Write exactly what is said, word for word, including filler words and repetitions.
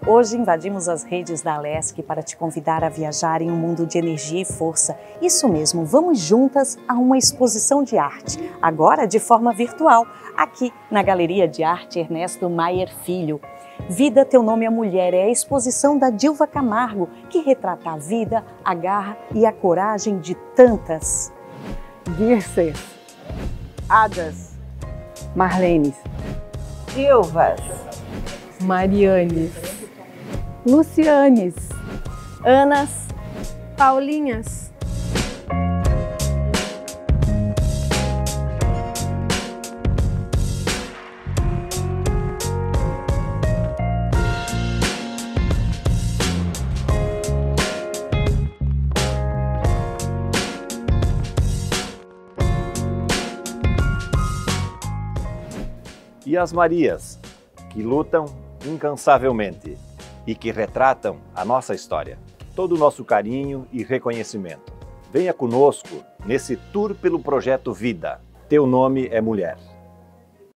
Hoje invadimos as redes da Alesc para te convidar a viajar em um mundo de energia e força. Isso mesmo, vamos juntas a uma exposição de arte, agora de forma virtual, aqui na Galeria de Arte Ernesto Maier Filho. Vida, Teu Nome é Mulher é a exposição da Dilva Camargo, que retrata a vida, a garra e a coragem de tantas. Dirces, Adas, Marlenes, Dilvas, Marianes, Lucianes, Anas, Paulinhas. E as Marias, que lutam incansavelmente e que retratam a nossa história. Todo o nosso carinho e reconhecimento. Venha conosco nesse tour pelo Projeto Vida. Teu Nome é Mulher.